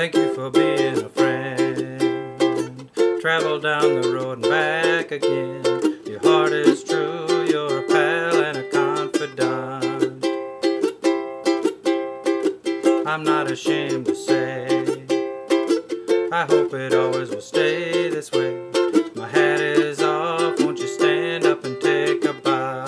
Thank you for being a friend. Travel down the road and back again. Your heart is true, you're a pal and a confidant. I'm not ashamed to say, I hope it always will stay this way. My hat is off, won't you stand up and take a bow?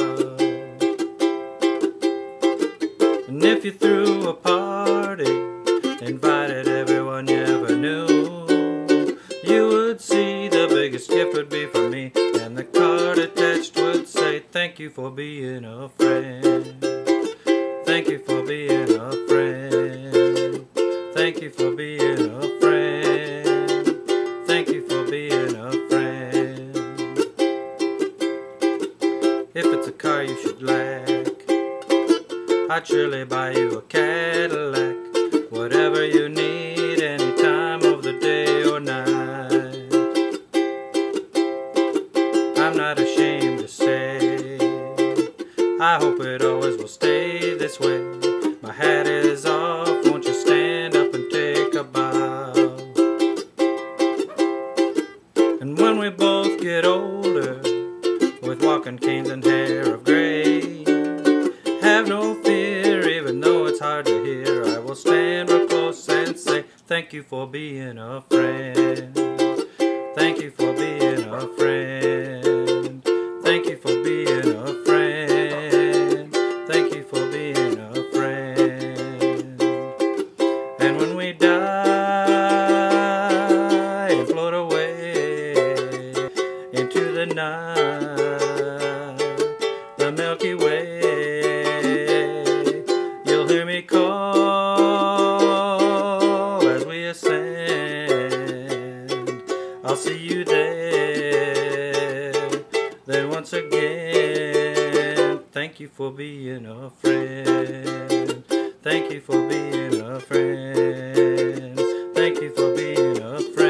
And if you threw a party, invited everyone you ever knew, you would see the biggest gift would be for me, and the card attached would say, thank you for being a friend. Thank you for being a friend. Thank you for being a friend. Thank you for being a friend. If it's a car you should lack, I'd surely buy you a Cadillac. Whatever you need, any time of the day or night. I'm not ashamed to say, I hope it always will stay this way. My hat is off, won't you stand up and take a bow? And when we both get older, with walking canes and hair of gray, have no fear, even though it's hard to hear, I will stand real close and say, thank you for being a friend. Thank you for being a friend. Thank you for being a friend. Thank you for being a friend. And when we die and float away into the night, the Milky Way, you'll hear me call as we ascend. I'll see you there. Then once again, thank you for being a friend. Thank you for being a friend. Thank you for being a friend.